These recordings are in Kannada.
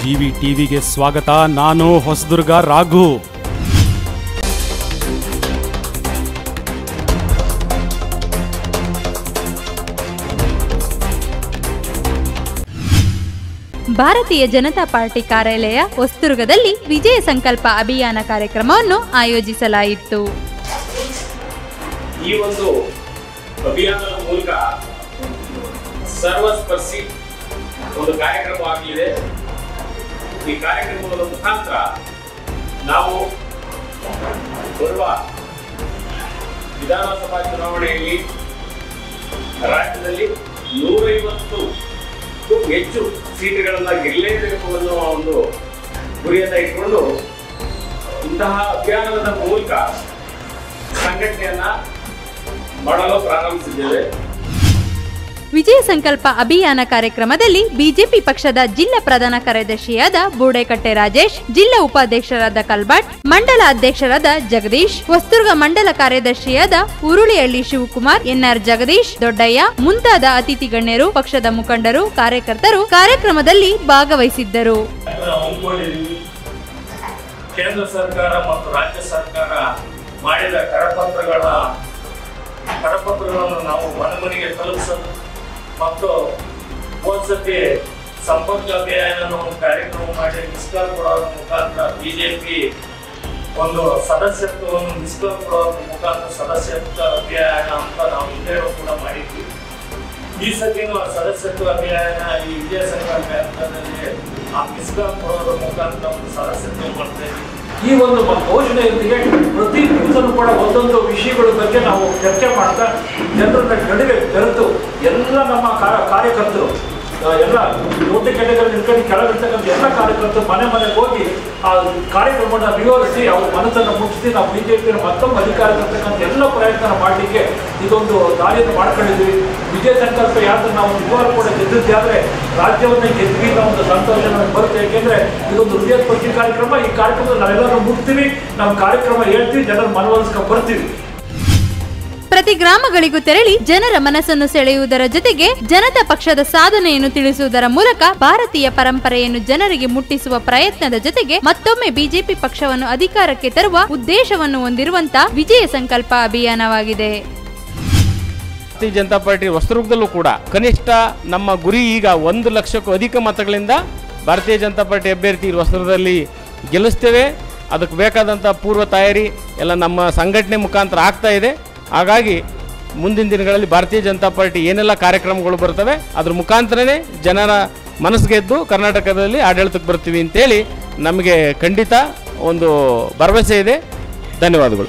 ಜಿವಿ ಟಿವಿಗೆ ಸ್ವಾಗತ. ನಾನು ಹೊಸದುರ್ಗ ರಾಘು. ಭಾರತೀಯ ಜನತಾ ಪಾರ್ಟಿ ಕಾರ್ಯಾಲಯ ಹೊಸದುರ್ಗದಲ್ಲಿ ವಿಜಯ ಸಂಕಲ್ಪ ಅಭಿಯಾನ ಕಾರ್ಯಕ್ರಮವನ್ನು ಆಯೋಜಿಸಲಾಯಿತು. ಈ ಒಂದು ಅಭಿಯಾನದ ಮೂಲಕ ಸರ್ವಸ್ಪರ್ಶಿ ಒಂದು ಕಾರ್ಯಕ್ರಮವಾಗಲಿದೆ. ಈ ಕಾರ್ಯಕ್ರಮದ ಮುಖಾಂತರ ನಾವು ಬರುವ ವಿಧಾನಸಭಾ ಚುನಾವಣೆಯಲ್ಲಿ ರಾಜ್ಯದಲ್ಲಿ 150ಕ್ಕೂ ಹೆಚ್ಚು ಸೀಟುಗಳನ್ನು ಗೆಲ್ಲಲೇಬೇಕು ಅನ್ನುವ ಒಂದು ಗುರಿಯನ್ನು ಇಟ್ಕೊಂಡು ಇಂತಹ ಅಭಿಯಾನದ ಮೂಲಕ ಸಂಘಟನೆಯನ್ನ ಮಾಡಲು ಪ್ರಾರಂಭಿಸಿದ್ದೇವೆ. ವಿಜಯ ಸಂಕಲ್ಪ ಅಭಿಯಾನ ಕಾರ್ಯಕ್ರಮದಲ್ಲಿ ಬಿಜೆಪಿ ಪಕ್ಷದ ಜಿಲ್ಲಾ ಪ್ರಧಾನ ಕಾರ್ಯದರ್ಶಿಯಾದ ಬೂಡೆಕಟ್ಟೆ ರಾಜೇಶ್, ಜಿಲ್ಲಾ ಉಪಾಧ್ಯಕ್ಷರಾದ ಕಲ್ಬಾಟ್, ಮಂಡಲ ಅಧ್ಯಕ್ಷರಾದ ಜಗದೀಶ್, ಹೊಸದುರ್ಗ ಮಂಡಲ ಕಾರ್ಯದರ್ಶಿಯಾದ ಉರುಳಿಹಳ್ಳಿ ಶಿವಕುಮಾರ್, ಎನ್ಆರ್ ಜಗದೀಶ್, ದೊಡ್ಡಯ್ಯ ಮುಂತಾದ ಅತಿಥಿ ಗಣ್ಯರು, ಪಕ್ಷದ ಮುಖಂಡರು, ಕಾರ್ಯಕರ್ತರು ಕಾರ್ಯಕ್ರಮದಲ್ಲಿ ಭಾಗವಹಿಸಿದ್ದರು. ಕೇಂದ್ರ ಸರ್ಕಾರ ಮತ್ತು ರಾಜ್ಯ ಸರ್ಕಾರ ಮಾಡಿದ ಕರಪತ್ರಗಳನ್ನು ನಾವು ಮನೆಗೆ ತಲುಪಿಸಲು ಮತ್ತು ಹೋದ್ಸತಿ ಸಂಪರ್ಕ ಅಭಿಯಾನ ಕಾರ್ಯಕ್ರಮ ಮಾಡಿ ಮಿಸ್ಕಾಲ್ ಕೊಡೋದ್ರ ಮುಖಾಂತರ ಬಿಜೆಪಿ ಒಂದು ಸದಸ್ಯತ್ವವನ್ನು ಮಿಸ್ಕಾಲ್ ಕೊಡೋದ್ರ ಮುಖಾಂತರ ಸದಸ್ಯತ್ವ ಅಭಿಯಾನ ಅಂತ ನಾವು ಹಿಂದೆ ಕೂಡ ಮಾಡಿದ್ವಿ. ಈ ಸತಿನೂ ಆ ಸದಸ್ಯತ್ವ ಅಭಿಯಾನ ಈ ವಿಜಯ ಸಂಕಲ್ಪ ಹಂತದಲ್ಲಿ ಆ ಮಿಸ್ಕಾಲ್ ಕೊಡೋದ್ರ ಮುಖಾಂತರ ಒಂದು ಸದಸ್ಯತ್ವ ಮಾಡ್ತಾ ಇದ್ವಿ. ಈ ಒಂದು ಘೋಷಣೆಯೊಂದಿಗೆ ಪ್ರತಿ ದಿವಸನೂ ಕೂಡ ಒಂದೊಂದು ವಿಷಯಗಳ ಬಗ್ಗೆ ನಾವು ಚರ್ಚೆ ಮಾಡ್ತಾ ಜನರನ್ನ ನಡುವೆ ಬೆರೆತು ಎಲ್ಲ ನಮ್ಮ ಕಾರ್ಯಕರ್ತರು ಎಲ್ಲ ದೊಡ್ಡ ಕೆಡೆಗಳು ನಿಂತ್ಕೊಂಡು ಕೆಳಗಿರ್ತಕ್ಕಂಥ ಎಲ್ಲ ಕಾರ್ಯಕರ್ತರು ಮನೆಗೆ ಹೋಗಿ ಆ ಕಾರ್ಯಕ್ರಮವನ್ನು ವಿವರಿಸಿ ಅವ್ರ ಮನಸ್ಸನ್ನು ಮುಟ್ಟಿಸಿ ನಾವು ಬಿಜೆಪಿಯ ಮತ್ತೊಮ್ಮೆ ಅಧಿಕಾರ ತರ್ತಕ್ಕಂಥ ಎಲ್ಲ ಪ್ರಯತ್ನ ಮಾಡಲಿಕ್ಕೆ ಇದೊಂದು ದಾರಿಯನ್ನು ಮಾಡ್ಕೊಂಡಿದ್ವಿ. ವಿಜಯ ಸಂಕಲ್ಪ ಯಾತ್ರೆ ನಾವು ನಿಜವಾಗ್ಲೂ ಕೂಡ ಗೆದ್ದಿದ್ದಾದ್ರೆ ರಾಜ್ಯವನ್ನು ಗೆದ್ವಿ ಅನ್ನೋ ಒಂದು ಸಂತೋಷ ನಮಗೆ ಬರುತ್ತೆ. ಯಾಕೆಂದ್ರೆ ಇದೊಂದು ಹೃದಯಸ್ಪರ್ಶಿ ಕಾರ್ಯಕ್ರಮ. ಈ ಕಾರ್ಯಕ್ರಮದಲ್ಲಿ ನಾವೆಲ್ಲರೂ ಮುಟ್ತೀವಿ, ನಮ್ಮ ಕಾರ್ಯಕ್ರಮ ಹೇಳ್ತೀವಿ, ಜನರ ಮನವೊಲಿಸ್ಕೊಂಡು ಬರ್ತೀವಿ. ಪ್ರತಿ ಗ್ರಾಮಗಳಿಗೂ ತೆರಳಿ ಜನರ ಮನಸ್ಸನ್ನು ಸೆಳೆಯುವುದರ ಜೊತೆಗೆ ಜನತಾ ಪಕ್ಷದ ಸಾಧನೆಯನ್ನು ತಿಳಿಸುವುದರ ಮೂಲಕ ಭಾರತೀಯ ಪರಂಪರೆಯನ್ನು ಜನರಿಗೆ ಮುಟ್ಟಿಸುವ ಪ್ರಯತ್ನದ ಜೊತೆಗೆ ಮತ್ತೊಮ್ಮೆ ಬಿಜೆಪಿ ಪಕ್ಷವನ್ನು ಅಧಿಕಾರಕ್ಕೆ ತರುವ ಉದ್ದೇಶವನ್ನು ಹೊಂದಿರುವಂತಹ ವಿಜಯ ಸಂಕಲ್ಪ ಅಭಿಯಾನವಾಗಿದೆ. ಭಾರತೀಯ ಜನತಾ ಪಾರ್ಟಿ ಹೊಸದುರ್ಗದಲ್ಲೂ ಕೂಡ ಕನಿಷ್ಠ ನಮ್ಮ ಗುರಿ ಈಗ 1 ಲಕ್ಷಕ್ಕೂ ಅಧಿಕ ಮತಗಳಿಂದ ಭಾರತೀಯ ಜನತಾ ಪಾರ್ಟಿ ಅಭ್ಯರ್ಥಿ ಹೊಸದುರ್ಗದಲ್ಲಿ ಗೆಲ್ಲಿಸ್ತೇವೆ. ಅದಕ್ಕೆ ಬೇಕಾದಂಥ ಪೂರ್ವ ತಯಾರಿ ಎಲ್ಲ ನಮ್ಮ ಸಂಘಟನೆ ಮುಖಾಂತರ ಆಗ್ತಾ ಇದೆ. ಹಾಗಾಗಿ ಮುಂದಿನ ದಿನಗಳಲ್ಲಿ ಭಾರತೀಯ ಜನತಾ ಪಾರ್ಟಿ ಏನೆಲ್ಲ ಕಾರ್ಯಕ್ರಮಗಳು ಬರ್ತವೆ ಅದ್ರ ಮುಖಾಂತರನೇ ಜನರ ಮನಸ್ಸು ಗೆದ್ದು ಕರ್ನಾಟಕದಲ್ಲಿ ಆಡಳಿತಕ್ಕೆ ಬರ್ತೀವಿ ಅಂತೇಳಿ ನಮಗೆ ಖಂಡಿತ ಒಂದು ಭರವಸೆ ಇದೆ. ಧನ್ಯವಾದಗಳು.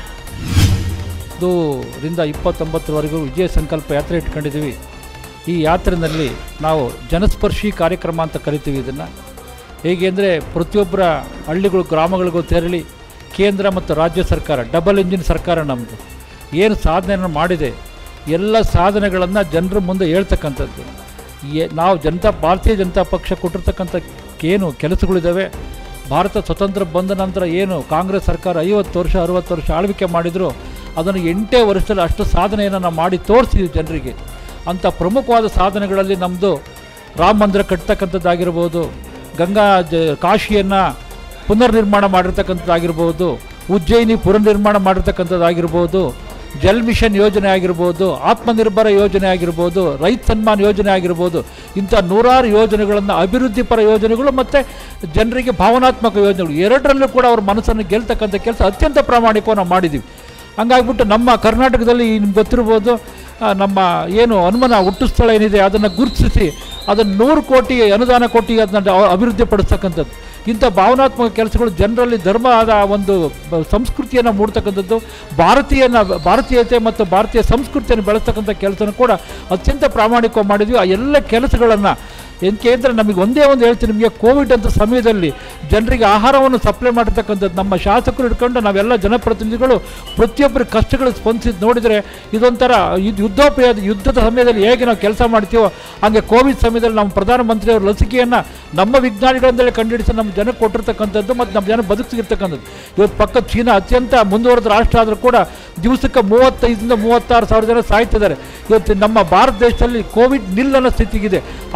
1ರಿಂದ 29ರವರೆಗೂ ವಿಜಯ ಸಂಕಲ್ಪ ಯಾತ್ರೆ ಇಟ್ಕೊಂಡಿದ್ದೀವಿ. ಈ ಯಾತ್ರೆಯಲ್ಲಿ ನಾವು ಜನಸ್ಪರ್ಶಿ ಕಾರ್ಯಕ್ರಮ ಅಂತ ಕರಿತೀವಿ ಇದನ್ನು. ಹೇಗೆ ಅಂದರೆ ಪ್ರತಿಯೊಬ್ಬರ ಹಳ್ಳಿಗಳು ಗ್ರಾಮಗಳಿಗೂ ತೆರಳಿ ಕೇಂದ್ರ ಮತ್ತು ರಾಜ್ಯ ಸರ್ಕಾರ ಡಬಲ್ ಇಂಜಿನ್ ಸರ್ಕಾರ ನಮ್ಮದು ಏನು ಸಾಧನೆಯನ್ನು ಮಾಡಿದೆ ಎಲ್ಲ ಸಾಧನೆಗಳನ್ನು ಜನರ ಮುಂದೆ ಹೇಳ್ತಕ್ಕಂಥದ್ದು. ನಾವು ಭಾರತೀಯ ಜನತಾ ಪಕ್ಷ ಕೊಟ್ಟಿರ್ತಕ್ಕಂಥ ಏನು ಕೆಲಸಗಳಿದ್ದಾವೆ, ಭಾರತ ಸ್ವತಂತ್ರ ಬಂದ ನಂತರ ಏನು ಕಾಂಗ್ರೆಸ್ ಸರ್ಕಾರ 50 ವರ್ಷ 60 ವರ್ಷ ಆಳ್ವಿಕೆ ಮಾಡಿದ್ರು ಅದನ್ನು 8 ವರ್ಷದಲ್ಲಿ ಅಷ್ಟು ಸಾಧನೆಯನ್ನು ನಾವು ಮಾಡಿ ತೋರಿಸಿದ್ವಿ ಜನರಿಗೆ. ಅಂಥ ಪ್ರಮುಖವಾದ ಸಾಧನೆಗಳಲ್ಲಿ ನಮ್ಮದು ರಾಮ ಮಂದಿರ ಕಟ್ತಕ್ಕಂಥದ್ದಾಗಿರ್ಬೋದು, ಕಾಶಿಯನ್ನು ಪುನರ್ನಿರ್ಮಾಣ ಮಾಡಿರ್ತಕ್ಕಂಥದ್ದಾಗಿರ್ಬೋದು, ಉಜ್ಜಯಿನಿ ಪುನರ್ನಿರ್ಮಾಣ ಮಾಡಿರ್ತಕ್ಕಂಥದ್ದಾಗಿರ್ಬೋದು, ಜಲ್ ಮಿಷನ್ ಯೋಜನೆ ಆಗಿರ್ಬೋದು, ಆತ್ಮನಿರ್ಭರ ಯೋಜನೆ ಆಗಿರ್ಬೋದು, ರೈತ ಸನ್ಮಾನ್ ಯೋಜನೆ ಆಗಿರ್ಬೋದು, ಇಂಥ 100 ಯೋಜನೆಗಳನ್ನು ಅಭಿವೃದ್ಧಿಪರ ಯೋಜನೆಗಳು ಮತ್ತು ಜನರಿಗೆ ಭಾವನಾತ್ಮಕ ಯೋಜನೆಗಳು ಎರಡರಲ್ಲೂ ಕೂಡ ಅವ್ರ ಮನಸ್ಸನ್ನು ಗೆಲ್ತಕ್ಕಂಥ ಕೆಲಸ ಅತ್ಯಂತ ಪ್ರಾಮಾಣಿಕವಾಗಿ ನಾವು ಮಾಡಿದ್ದೀವಿ. ಹಂಗಾಗ್ಬಿಟ್ಟು ನಮ್ಮ ಕರ್ನಾಟಕದಲ್ಲಿ ನಿಮ್ಗೆ ಗೊತ್ತಿರ್ಬೋದು ನಮ್ಮ ಏನು ಹನುಮನ ಹುಟ್ಟು ಸ್ಥಳ ಏನಿದೆ ಅದನ್ನು ಗುರುತಿಸಿ ಅದನ್ನು 100 ಕೋಟಿ ಅನುದಾನ ಕೊಟ್ಟು ಅದನ್ನು ಅಭಿವೃದ್ಧಿ ಪಡಿಸ್ತಕ್ಕಂಥದ್ದು. ಇಂಥ ಭಾವನಾತ್ಮಕ ಕೆಲಸಗಳು ಜನರಲ್ಲಿ ಧರ್ಮದ ಒಂದು ಸಂಸ್ಕೃತಿಯನ್ನು ಮೂಡ್ತಕ್ಕಂಥದ್ದು, ಭಾರತೀಯತೆ ಮತ್ತು ಭಾರತೀಯ ಸಂಸ್ಕೃತಿಯನ್ನು ಬೆಳೆಸ್ತಕ್ಕಂಥ ಕೆಲಸನೂ ಕೂಡ ಅತ್ಯಂತ ಪ್ರಾಮಾಣಿಕವಾಗಿ ಮಾಡಿದ್ವಿ. ಆ ಎಲ್ಲ ಕೆಲಸಗಳನ್ನು ಏಕೆಂದರೆ ನಮಗೆ ಒಂದೇ ಒಂದು ಹೇಳ್ತೀನಿ, ನಿಮಗೆ ಕೋವಿಡ್ ಅಂತ ಸಮಯದಲ್ಲಿ ಜನರಿಗೆ ಆಹಾರವನ್ನು ಸಪ್ಲೈ ಮಾಡಿರ್ತಕ್ಕಂಥದ್ದು ನಮ್ಮ ಶಾಸಕರು ಹಿಡ್ಕೊಂಡು ನಾವೆಲ್ಲ ಜನಪ್ರತಿನಿಧಿಗಳು ಪ್ರತಿಯೊಬ್ಬರ ಕಷ್ಟಗಳಿಗೆ ಸ್ಪಂದಿಸಿದ್ದು ನೋಡಿದರೆ ಇದೊಂಥರ ಯುದ್ಧದ ಸಮಯದಲ್ಲಿ ಹೇಗೆ ನಾವು ಕೆಲಸ ಮಾಡ್ತೀವೋ ಹಾಗೆ ಕೋವಿಡ್ ಸಮಯದಲ್ಲಿ ನಮ್ಮ ಪ್ರಧಾನಮಂತ್ರಿಯವರು ಲಸಿಕೆಯನ್ನು ನಮ್ಮ ವಿಜ್ಞಾನಿಗಳಿಂದಲೇ ಕಂಡುಹಿಡಿಸಿ ನಮ್ಮ ಜನಕ್ಕೆ ಕೊಟ್ಟಿರ್ತಕ್ಕಂಥದ್ದು ಮತ್ತು ನಮ್ಮ ಜನ ಬದುಕಿರ್ತಕ್ಕಂಥದ್ದು. ಇವತ್ತು ಪಕ್ಕ ಚೀನಾ ಅತ್ಯಂತ ಮುಂದುವರೆದ ರಾಷ್ಟ್ರ ಆದರೂ ಕೂಡ ದಿವಸಕ್ಕೆ 35ರಿಂದ 36 ಸಾವಿರ ಜನ ಸಾಯ್ತಿದ್ದಾರೆ. ಇವತ್ತು ನಮ್ಮ ಭಾರತ ದೇಶದಲ್ಲಿ ಕೋವಿಡ್ ನಿಲ್ ಅನ್ನೋ ಸ್ಥಿತಿಗಿದೆ. ಅದಕ್ಕೆ ನಮ್ಮ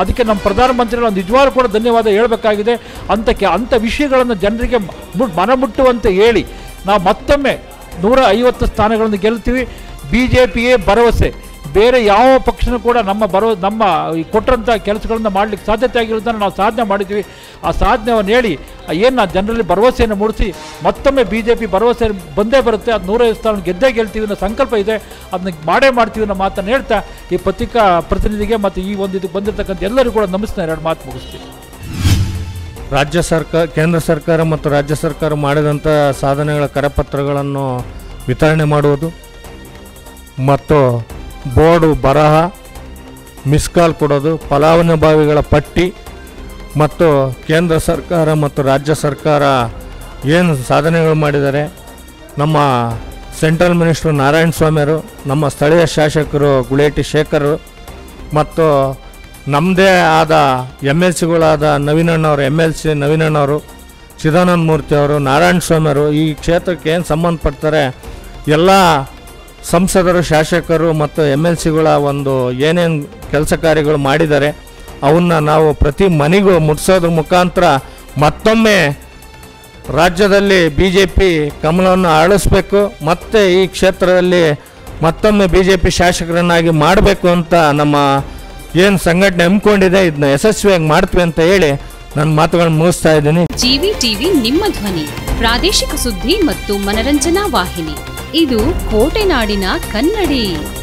ಪ್ರಧಾನಮಂತ್ರಿಗಳು ನಿಜವಾಗ್ಲೂ ಕೂಡ ಧನ್ಯವಾದ ಹೇಳಬೇಕಾಗಿದೆ. ಅಂಥ ವಿಷಯಗಳನ್ನು ಜನರಿಗೆ ಮನಮುಟ್ಟುವಂತೆ ಹೇಳಿ ನಾವು ಮತ್ತೊಮ್ಮೆ 150 ಸ್ಥಾನಗಳನ್ನು ಗೆಲ್ತೀವಿ. BJPಯೇ ಭರವಸೆ, ಬೇರೆ ಯಾವ ಪಕ್ಷನೂ ಕೂಡ ನಮ್ಮ ಈ ಕೊಟ್ಟಂಥ ಕೆಲಸಗಳನ್ನು ಮಾಡಲಿಕ್ಕೆ ಸಾಧ್ಯತೆ ಆಗಿರೋದನ್ನು ನಾವು ಸಾಧನೆ ಮಾಡಿದ್ದೀವಿ. ಆ ಸಾಧನೆಯನ್ನು ಹೇಳಿ ಏನು ಜನರಲ್ಲಿ ಭರವಸೆಯನ್ನು ಮೂಡಿಸಿ ಮತ್ತೊಮ್ಮೆ BJP ಭರವಸೆ ಬಂದೇ ಬರುತ್ತೆ. ಅದು 150 ಸ್ಥಾನ ಗೆದ್ದೇ ಗೆಲ್ತೀವಿ ಅನ್ನೋ ಸಂಕಲ್ಪ ಇದೆ. ಅದನ್ನ ಮಾಡೇ ಮಾಡ್ತೀವಿ ಅನ್ನೋ ಮಾತನ್ನು ಹೇಳ್ತಾ ಈ ಪತ್ರಿಕಾ ಪ್ರತಿನಿಧಿಗೆ ಮತ್ತು ಈ ಒಂದು ಇದಕ್ಕೆ ಬಂದಿರತಕ್ಕಂಥ ಎಲ್ಲರಿಗೂ ಕೂಡ ನಮಸ್ಕಾರ 2 ಮಾತು ಮುಗಿಸ್ತೀವಿ. ರಾಜ್ಯ ಸರ್ಕಾರ, ಕೇಂದ್ರ ಸರ್ಕಾರ ಮತ್ತು ರಾಜ್ಯ ಸರ್ಕಾರ ಮಾಡಿದಂಥ ಸಾಧನೆಗಳ ಕರಪತ್ರಗಳನ್ನು ವಿತರಣೆ ಮಾಡುವುದು ಮತ್ತು ಬೋರ್ಡು ಬರಹ, ಮಿಸ್ ಕಾಲ್ ಕೊಡೋದು, ಫಲಾನುಭವಿಗಳ ಪಟ್ಟಿ ಮತ್ತು ಕೇಂದ್ರ ಸರ್ಕಾರ ಮತ್ತು ರಾಜ್ಯ ಸರ್ಕಾರ ಏನು ಸಾಧನೆಗಳು ಮಾಡಿದ್ದಾರೆ, ನಮ್ಮ ಸೆಂಟ್ರಲ್ ಮಿನಿಸ್ಟ್ರು ನಾರಾಯಣ ಸ್ವಾಮಿಯವರು, ನಮ್ಮ ಸ್ಥಳೀಯ ಶಾಸಕರು ಗುಳೇಟಿ ಶೇಖರ್ ಮತ್ತು ನಮ್ಮದೇ ಆದ MLCಗಳಾದ ನವೀನಣ್ಣವರು, MLC ನವೀನಣ್ಣವರು, ಚಿದಾನಂದ ಮೂರ್ತಿ ಅವರು, ನಾರಾಯಣ ಸ್ವಾಮಿಯವರು, ಈ ಕ್ಷೇತ್ರಕ್ಕೆ ಏನು ಸಂಬಂಧಪಡ್ತಾರೆ ಎಲ್ಲ ಸಂಸದರು, ಶಾಸಕರು ಮತ್ತು MLCಗಳ ಒಂದು ಏನೇನು ಕೆಲಸ ಕಾರ್ಯಗಳು ಮಾಡಿದ್ದಾರೆ ಅವನ್ನ ನಾವು ಪ್ರತಿ ಮನೆಗೂ ಮುಟ್ಟಿಸೋದ್ರ ಮುಖಾಂತರ ಮತ್ತೊಮ್ಮೆ ರಾಜ್ಯದಲ್ಲಿ BJP ಕಮಲವನ್ನು ಅರಳಿಸ್ಬೇಕು, ಮತ್ತು ಈ ಕ್ಷೇತ್ರದಲ್ಲಿ ಮತ್ತೊಮ್ಮೆ BJP ಶಾಸಕರನ್ನಾಗಿ ಮಾಡಬೇಕು ಅಂತ ನಮ್ಮ ಏನು ಸಂಘಟನೆ ಹಮ್ಮಿಕೊಂಡಿದೆ ಇದನ್ನ ಯಶಸ್ವಿಯಾಗಿ ಮಾಡ್ತೀವಿ ಅಂತ ಹೇಳಿ ನನ್ನ ಮಾತುಗಳನ್ನು ಮುಗಿಸ್ತಾ ಇದ್ದೀನಿ. GVTV ನಿಮ್ಮ ಧ್ವನಿ, ಪ್ರಾದೇಶಿಕ ಸುದ್ದಿ ಮತ್ತು ಮನರಂಜನಾ ವಾಹಿನಿ. ಇದು ಕೋಟೆನಾಡಿನ ಕನ್ನಡಿ.